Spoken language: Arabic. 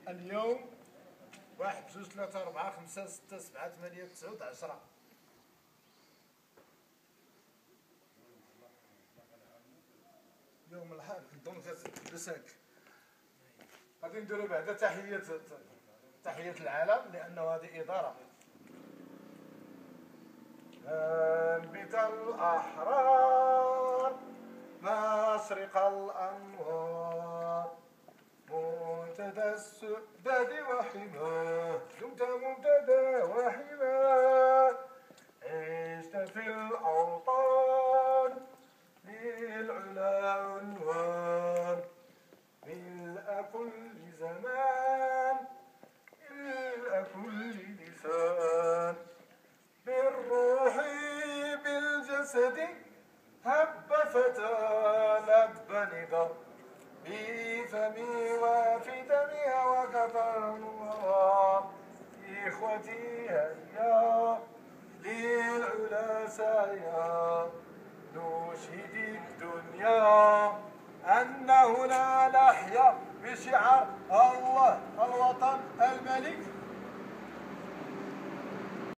اليوم 1 2 3 4 5 6 7 8 9 10. يوم الأحد دونك لو 5 غادي نديرو بعدا تحية العالم لأنه هذه إدارة. أنبت الأحرار مشرق الأنوار منتدى السؤدد وحماه دمت منتدى وحماه عشت في الأوطان للعلا عنوان ملء كل زمان ملء كل لسان بالروح بالجسد هب فتى لب ندى بفمي وفي دمي وكفى نورا إخوتي هيا للعلا سعيا نشهد الدنيا أن هنا نحيا بشعار